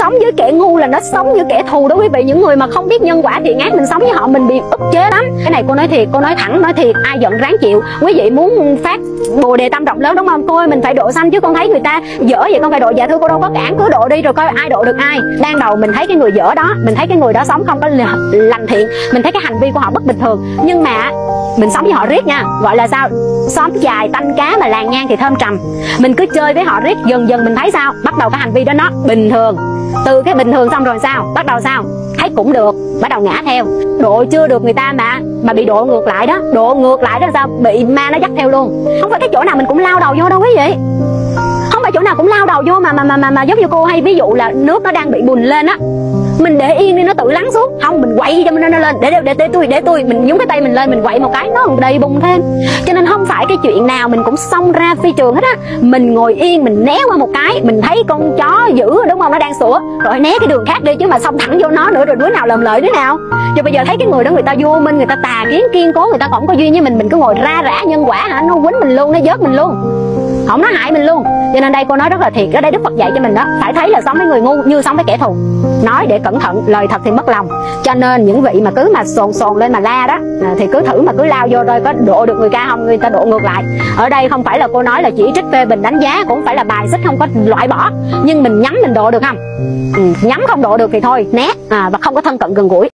sống với kẻ ngu là nó sống với kẻ thù đó quý vị. Những người mà không biết nhân quả thiện ác, mình sống với họ mình bị ức chế lắm. Cái này cô nói thiệt, cô nói thẳng, nói thiệt, ai giận ráng chịu. Quý vị muốn phát bồ đề tâm rộng lớn đúng không? Cô ơi, mình phải độ sanh chứ, con thấy người ta dở vậy con phải độ. Dạ thưa cô đâu có cản, cứ độ đi rồi coi ai độ được ai. Đang đầu mình thấy cái người dở đó, mình thấy cái người đó sống không có lành thiện, mình thấy cái hành vi của họ bất bình thường, nhưng mà mình sống với họ riết nha, gọi là sao, xóm dài tanh cá mà làng nhang thì thơm trầm. Mình cứ chơi với họ riết, dần dần mình thấy sao, bắt đầu cái hành vi đó nó bình thường. Từ cái bình thường xong rồi sao, bắt đầu sao, thấy cũng được, bắt đầu ngã theo. Độ chưa được người ta mà bị độ ngược lại đó. Độ ngược lại đó sao, bị ma nó dắt theo luôn. Không phải cái chỗ nào mình cũng lao đầu vô đâu quý vị, không phải chỗ nào cũng lao đầu vô mà giống như cô hay ví dụ là nước nó đang bị bùn lên á, mình để yên đi nó tự lắng xuống. Không, mình quậy cho nó lên, để tôi mình nhúng cái tay mình lên, mình quậy một cái nó đầy bùn thêm. Cho nên không phải cái chuyện nào mình cũng xông ra phi trường hết á. Mình ngồi yên, mình né qua một cái, mình thấy con chó dữ đúng không, nó đang sủa rồi né cái đường khác đi, chứ mà xông thẳng vô nó nữa rồi đứa nào lầm lợi đứa nào. Rồi bây giờ thấy cái người đó người ta vô minh, người ta tà kiến kiên cố, người ta còn có duyên với mình cứ ngồi ra rã nhân quả hả, nó quýnh mình luôn, nó vớt mình luôn, không, nó hại mình luôn. Cho nên đây cô nói rất là thiệt, ở đây Đức Phật dạy cho mình đó, phải thấy là sống với người ngu như sống với kẻ thù. Nói để cẩn thận, lời thật thì mất lòng. Cho nên những vị mà cứ mà sồn lên mà la đó thì cứ thử mà cứ lao vô rồi có độ được người ca không, người ta độ ngược lại. Ở đây không phải là cô nói là chỉ trích phê bình đánh giá, cũng phải là bài xích, không có loại bỏ, nhưng mình nhắm mình độ được không? Nhắm không độ được thì thôi né và không có thân cận gần gũi.